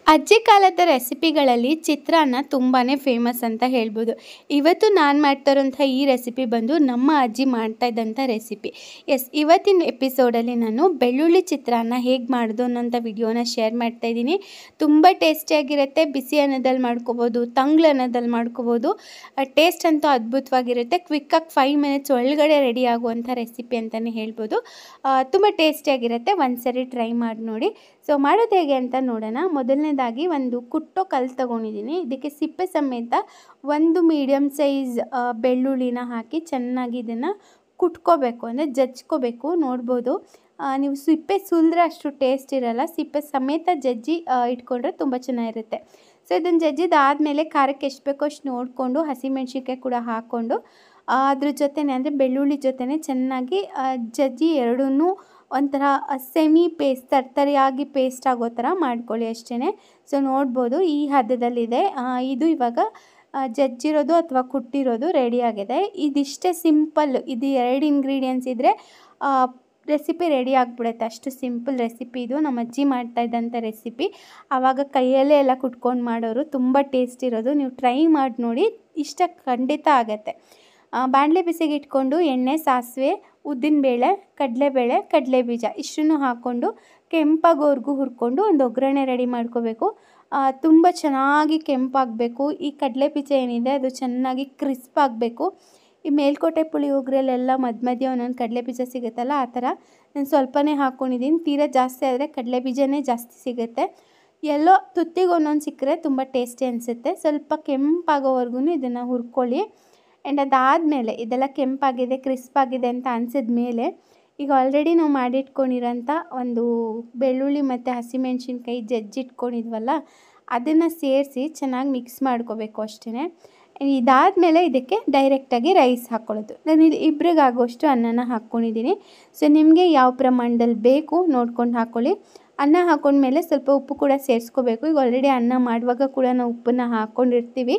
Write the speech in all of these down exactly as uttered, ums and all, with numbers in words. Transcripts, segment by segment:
ಅಜ್ಜಿ ಕಾಲದ ರೆಸಿಪಿಗಳಲ್ಲಿ ಚಿತ್ರಾನ್ನ ತುಂಬಾ ಫೇಮಸ್ ಅಂತ ಹೇಳ್ಬೋದು. ಇವತ್ತು ನಾನು ಮಾಡ್ತಾ ಇರೋಂಥ ಈ ರೆಸಿಪಿ ಬಂದು ನಮ್ಮ ಅಜ್ಜಿ ಮಾಡ್ತಾ ಇದ್ದಂಥ ರೆಸಿಪಿ. ಎಸ್, ಇವತ್ತಿನ ಎಪಿಸೋಡಲ್ಲಿ ನಾನು ಬೆಳ್ಳುಳ್ಳಿ ಚಿತ್ರಾನ್ನ ಹೇಗೆ ಮಾಡೋದು ಅನ್ನೋಂಥ ವಿಡಿಯೋನ ಶೇರ್ ಮಾಡ್ತಾ ಇದ್ದೀನಿ. ತುಂಬ ಟೇಸ್ಟಿಯಾಗಿರುತ್ತೆ. ಬಿಸಿ ಅನ್ನದಲ್ಲಿ ಮಾಡ್ಕೋಬೋದು, ತಂಗ್ಳು ಅನ್ನದಲ್ಲಿ ಮಾಡ್ಕೋಬೋದು. ಟೇಸ್ಟ್ ಅಂತೂ ಅದ್ಭುತವಾಗಿರುತ್ತೆ. ಕ್ವಿಕ್ಕಾಗಿ ಫೈವ್ ಮಿನಿಟ್ಸ್ ಒಳಗಡೆ ರೆಡಿ ಆಗುವಂಥ ರೆಸಿಪಿ ಅಂತಲೇ ಹೇಳ್ಬೋದು. ತುಂಬ ಟೇಸ್ಟಿಯಾಗಿರುತ್ತೆ. ಒಂದು ಸರಿ ಟ್ರೈ ಮಾಡಿ ನೋಡಿ. ಸೊ ಮಾಡೋದು ಹೇಗೆ ಅಂತ ನೋಡೋಣ. ಮೊದಲನೇದಾಗಿ ಒಂದು ಕುಟ್ಟೋ ಕಲ್ಲು ತೊಗೊಂಡಿದ್ದೀನಿ. ಇದಕ್ಕೆ ಸಿಪ್ಪೆ ಸಮೇತ ಒಂದು ಮೀಡಿಯಮ್ ಸೈಜ್ ಬೆಳ್ಳುಳ್ಳಿನ ಹಾಕಿ ಚೆನ್ನಾಗಿ ಇದನ್ನು ಕುಟ್ಕೋಬೇಕು, ಅಂದರೆ ಜಜ್ಕೋಬೇಕು. ನೋಡ್ಬೋದು, ನೀವು ಸಿಪ್ಪೆ ಸುಲಿದ್ರೆ ಅಷ್ಟು ಟೇಸ್ಟ್ ಇರೋಲ್ಲ. ಸಿಪ್ಪೆ ಸಮೇತ ಜಜ್ಜಿ ಇಟ್ಕೊಂಡ್ರೆ ತುಂಬ ಚೆನ್ನಾಗಿರುತ್ತೆ. ಸೊ ಇದನ್ನು ಜಜ್ಜಿದಾದಮೇಲೆ ಖಾರಕ್ಕೆ ಎಷ್ಟು ಬೇಕೋ ಅಷ್ಟು ನೋಡಿಕೊಂಡು ಹಸಿಮೆಣ್ಸಿನ್ಕಾಯಿ ಕೂಡ ಹಾಕ್ಕೊಂಡು ಅದ್ರ ಜೊತೆನೇ ಅಂದರೆ ಬೆಳ್ಳುಳ್ಳಿ ಜೊತೆನೇ ಚೆನ್ನಾಗಿ ಜಜ್ಜಿ ಎರಡೂ ಒಂಥರ ಸೆಮಿ ಪೇಸ್ಟ್ ತರ್ತರಿಯಾಗಿ ಪೇಸ್ಟ್ ಆಗೋ ಥರ ಮಾಡ್ಕೊಳ್ಳಿ ಅಷ್ಟೇ. ಸೊ ನೋಡ್ಬೋದು ಈ ಹದದಲ್ಲಿದೆ. ಇದು ಇವಾಗ ಜಜ್ಜಿರೋದು ಅಥವಾ ಕುಟ್ಟಿರೋದು ರೆಡಿಯಾಗಿದೆ. ಇದಿಷ್ಟೇ ಸಿಂಪಲ್. ಇದು ಎರಡು ಇಂಗ್ರೀಡಿಯೆಂಟ್ಸ್ ಇದ್ದರೆ ರೆಸಿಪಿ ರೆಡಿ ಆಗಿಬಿಡುತ್ತೆ. ಅಷ್ಟು ಸಿಂಪಲ್ ರೆಸಿಪಿ ಇದು. ನಮ್ಮ ಅಜ್ಜಿ ಮಾಡ್ತಾ ಇದ್ದಂಥ ರೆಸಿಪಿ. ಆವಾಗ ಕೈಯಲ್ಲೇ ಎಲ್ಲ ಕುಟ್ಕೊಂಡು ಮಾಡೋರು. ತುಂಬ ಟೇಸ್ಟ್ ಇರೋದು. ನೀವು ಟ್ರೈ ಮಾಡಿ ನೋಡಿ, ಇಷ್ಟ ಖಂಡಿತ ಆಗುತ್ತೆ. ಬಾಣಲೆ ಬಿಸಿಗೆ ಇಟ್ಕೊಂಡು ಎಣ್ಣೆ, ಸಾಸಿವೆ, ಉದ್ದಿನಬೇಳೆ, ಕಡಲೆಬೇಳೆ, ಕಡಲೆಬೀಜ ಇಷ್ಟನ್ನು ಹಾಕ್ಕೊಂಡು ಕೆಂಪಾಗೋವರೆಗೂ ಹುರ್ಕೊಂಡು ಒಂದು ಒಗ್ಗರಣೆ ರೆಡಿ ಮಾಡ್ಕೋಬೇಕು. ತುಂಬ ಚೆನ್ನಾಗಿ ಕೆಂಪಾಗಬೇಕು. ಈ ಕಡಲೆಬೀಜ ಏನಿದೆ ಅದು ಚೆನ್ನಾಗಿ ಕ್ರಿಸ್ಪ್ ಆಗಬೇಕು. ಈ ಮೇಲ್ಕೋಟೆ ಪುಳಿಯೋಗರೆಲೆಲ್ಲ ಮಧ್ಯ ಮಧ್ಯ ಒಂದೊಂದು ಕಡಲೆಬೀಜ ಸಿಗುತ್ತಲ್ಲ, ಆ ಥರ ನಾನು ಸ್ವಲ್ಪನೇ ಹಾಕ್ಕೊಂಡಿದ್ದೀನಿ. ತೀರಾ ಜಾಸ್ತಿ ಆದರೆ ಕಡಲೆಬೀಜನೇ ಜಾಸ್ತಿ ಸಿಗುತ್ತೆ. ಎಲ್ಲೋ ತುತ್ತಿಗೆ ಒಂದೊಂದು ಸಿಕ್ಕರೆ ತುಂಬ ಟೇಸ್ಟಿ ಅನಿಸುತ್ತೆ. ಸ್ವಲ್ಪ ಕೆಂಪಾಗೋವರೆಗೂ ಇದನ್ನು ಹುರ್ಕೊಳ್ಳಿ. ಆ್ಯಂಡ್ ಅದಾದಮೇಲೆ ಇದೆಲ್ಲ ಕೆಂಪಾಗಿದೆ, ಕ್ರಿಸ್ಪಾಗಿದೆ ಅಂತ ಅನಿಸಿದ ಮೇಲೆ ಈಗ ಆಲ್ರೆಡಿ ನಾವು ಮಾಡಿಟ್ಕೊಂಡಿರೋಂಥ ಒಂದು ಬೆಳ್ಳುಳ್ಳಿ ಮತ್ತು ಹಸಿಮೆಣ್ಸಿನ್ಕಾಯಿ ಜಜ್ಜಿಟ್ಕೊಂಡಿದ್ವಲ್ಲ, ಅದನ್ನು ಸೇರಿಸಿ ಚೆನ್ನಾಗಿ ಮಿಕ್ಸ್ ಮಾಡ್ಕೋಬೇಕು ಅಷ್ಟೇ. ಇದಾದಮೇಲೆ ಇದಕ್ಕೆ ಡೈರೆಕ್ಟಾಗಿ ರೈಸ್ ಹಾಕ್ಕೊಳ್ಳೋದು. ನಾನು ಇಲ್ಲಿ ಇಬ್ರಿಗಾಗೋಷ್ಟು ಅನ್ನನ ಹಾಕ್ಕೊಂಡಿದ್ದೀನಿ. ಸೊ ನಿಮಗೆ ಯಾವ ಪ್ರಮಾಣದಲ್ಲಿ ಬೇಕು ನೋಡ್ಕೊಂಡು ಹಾಕ್ಕೊಳ್ಳಿ. ಅನ್ನ ಹಾಕ್ಕೊಂಡ್ಮೇಲೆ ಸ್ವಲ್ಪ ಉಪ್ಪು ಕೂಡ ಸೇರಿಸ್ಕೋಬೇಕು. ಈಗ ಆಲ್ರೆಡಿ ಅನ್ನ ಮಾಡುವಾಗ ಕೂಡ ನಾವು ಉಪ್ಪನ್ನು ಹಾಕ್ಕೊಂಡಿರ್ತೀವಿ.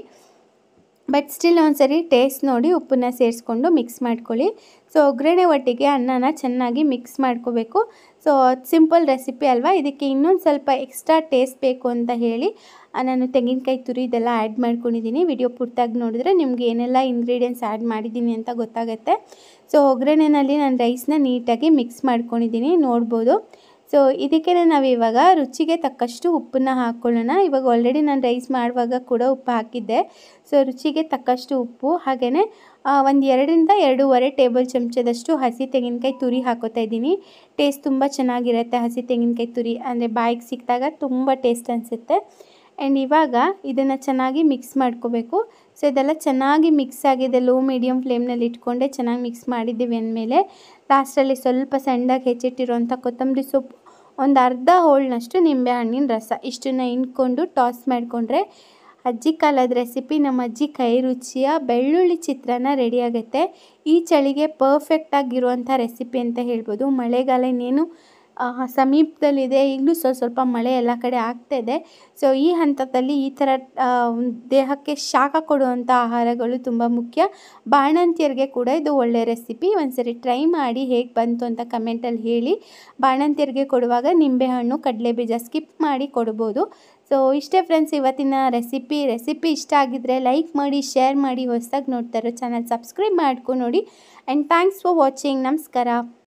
ಬಟ್ ಸ್ಟಿಲ್ ಒಂದು ಸರಿ ಟೇಸ್ಟ್ ನೋಡಿ ಉಪ್ಪನ್ನ ಸೇರಿಸ್ಕೊಂಡು ಮಿಕ್ಸ್ ಮಾಡ್ಕೊಳ್ಳಿ. ಸೊ ಒಗ್ಗರಣೆ ಒಟ್ಟಿಗೆ ಅನ್ನನ ಚೆನ್ನಾಗಿ ಮಿಕ್ಸ್ ಮಾಡ್ಕೋಬೇಕು. ಸೊ ಸಿಂಪಲ್ ರೆಸಿಪಿ ಅಲ್ವಾ, ಇದಕ್ಕೆ ಇನ್ನೊಂದು ಸ್ವಲ್ಪ ಎಕ್ಸ್ಟ್ರಾ ಟೇಸ್ಟ್ ಬೇಕು ಅಂತ ಹೇಳಿ ನಾನು ತೆಂಗಿನಕಾಯಿ ತುರಿ ಇದೆಲ್ಲ ಆ್ಯಡ್ ಮಾಡ್ಕೊಂಡಿದ್ದೀನಿ. ವಿಡಿಯೋ ಪೂರ್ತಿಯಾಗಿ ನೋಡಿದ್ರೆ ನಿಮಗೆ ಏನೆಲ್ಲ ಇಂಗ್ರೀಡಿಯೆಂಟ್ಸ್ ಆ್ಯಡ್ ಮಾಡಿದ್ದೀನಿ ಅಂತ ಗೊತ್ತಾಗುತ್ತೆ. ಸೊ ಒಗ್ಗರಣೆನಲ್ಲಿ ನಾನು ರೈಸ್ನ ನೀಟಾಗಿ ಮಿಕ್ಸ್ ಮಾಡ್ಕೊಂಡಿದ್ದೀನಿ, ನೋಡ್ಬೋದು. ಸೊ ಇದಕ್ಕೆ ನಾವು ಇವಾಗ ರುಚಿಗೆ ತಕ್ಕಷ್ಟು ಉಪ್ಪನ್ನು ಹಾಕ್ಕೊಳ್ಳೋಣ. ಇವಾಗ ಆಲ್ರೆಡಿ ನಾನು ರೈಸ್ ಮಾಡುವಾಗ ಕೂಡ ಉಪ್ಪು ಹಾಕಿದ್ದೆ. ಸೊ ರುಚಿಗೆ ತಕ್ಕಷ್ಟು ಉಪ್ಪು, ಹಾಗೆಯೇ ಒಂದು ಎರಡರಿಂದ ಎರಡೂವರೆ ಟೇಬಲ್ ಚಮಚದಷ್ಟು ಹಸಿ ತೆಂಗಿನಕಾಯಿ ತುರಿ ಹಾಕೋತಾ ಇದ್ದೀನಿ. ಟೇಸ್ಟ್ ತುಂಬ ಚೆನ್ನಾಗಿರುತ್ತೆ. ಹಸಿ ತೆಂಗಿನಕಾಯಿ ತುರಿ ಅಂದರೆ ಬಾಯಿಗೆ ಸಿಕ್ಕಿದಾಗ ತುಂಬ ಟೇಸ್ಟ್ ಅನಿಸುತ್ತೆ. ಆ್ಯಂಡ್ ಇವಾಗ ಇದನ್ನು ಚೆನ್ನಾಗಿ ಮಿಕ್ಸ್ ಮಾಡ್ಕೋಬೇಕು. ಸೊ ಇದೆಲ್ಲ ಚೆನ್ನಾಗಿ ಮಿಕ್ಸ್ ಆಗಿದೆ. ಲೋ ಮೀಡಿಯಮ್ ಫ್ಲೇಮ್ನಲ್ಲಿ ಇಟ್ಕೊಂಡೆ ಚೆನ್ನಾಗಿ ಮಿಕ್ಸ್ ಮಾಡಿದ್ದೀವಿ ಅಂದಮೇಲೆ ಲಾಸ್ಟಲ್ಲಿ ಸ್ವಲ್ಪ ಸಣ್ಣದಾಗಿ ಹೆಚ್ಚಿಟ್ಟಿರೋಂಥ ಕೊತ್ತಂಬರಿ ಸೊಪ್ಪು, ಒಂದು ಅರ್ಧ ಹೋಳಿನಷ್ಟು ನಿಂಬೆಹಣ್ಣಿನ ರಸ ಇಷ್ಟನ್ನು ಹಿಂಡ್ಕೊಂಡು ಟಾಸ್ ಮಾಡಿಕೊಂಡ್ರೆ ಅಜ್ಜಿ ಕಾಲದ ರೆಸಿಪಿ, ನಮ್ಮ ಅಜ್ಜಿ ಕೈ ರುಚಿಯ ಬೆಳ್ಳುಳ್ಳಿ ಚಿತ್ರಾನ್ನ ರೆಡಿಯಾಗುತ್ತೆ. ಈ ಚಳಿಗೆ ಪರ್ಫೆಕ್ಟಾಗಿರುವಂಥ ರೆಸಿಪಿ ಅಂತ ಹೇಳ್ಬೋದು. ಮಳೆಗಾಲ ಇನ್ನೇನು ಸಮೀಪದಲ್ಲಿದೆ. ಈಗಲೂ ಸ್ವಲ್ಪ ಸ್ವಲ್ಪ ಮಳೆ ಎಲ್ಲ ಕಡೆ ಆಗ್ತಾಯಿದೆ. ಸೊ ಈ ಹಂತದಲ್ಲಿ ಈ ಥರ ದೇಹಕ್ಕೆ ಶಾಖ ಕೊಡುವಂಥ ಆಹಾರಗಳು ತುಂಬ ಮುಖ್ಯ. ಬಾಣಂತಿಯರಿಗೆ ಕೂಡ ಇದು ಒಳ್ಳೆಯ ರೆಸಿಪಿ. ಒಂದ್ಸರಿ ಟ್ರೈ ಮಾಡಿ ಹೇಗೆ ಬಂತು ಅಂತ ಕಮೆಂಟಲ್ಲಿ ಹೇಳಿ. ಬಾಣಂತಿಯರಿಗೆ ಕೊಡುವಾಗ ನಿಂಬೆಹಣ್ಣು, ಕಡಲೆಬೀಜ ಸ್ಕಿಪ್ ಮಾಡಿ ಕೊಡ್ಬೋದು. ಸೊ ಇಷ್ಟೇ ಫ್ರೆಂಡ್ಸ್ ಇವತ್ತಿನ ರೆಸಿಪಿ. ರೆಸಿಪಿ ಇಷ್ಟ ಆಗಿದ್ದರೆ ಲೈಕ್ ಮಾಡಿ, ಶೇರ್ ಮಾಡಿ. ಹೊಸದಾಗಿ ನೋಡ್ತಾ ಇರೋ ಚಾನಲ್ ಸಬ್ಸ್ಕ್ರೈಬ್ ಮಾಡ್ಕೊಂಡು ನೋಡಿ. And thanks for watching. ನಮಸ್ಕಾರ.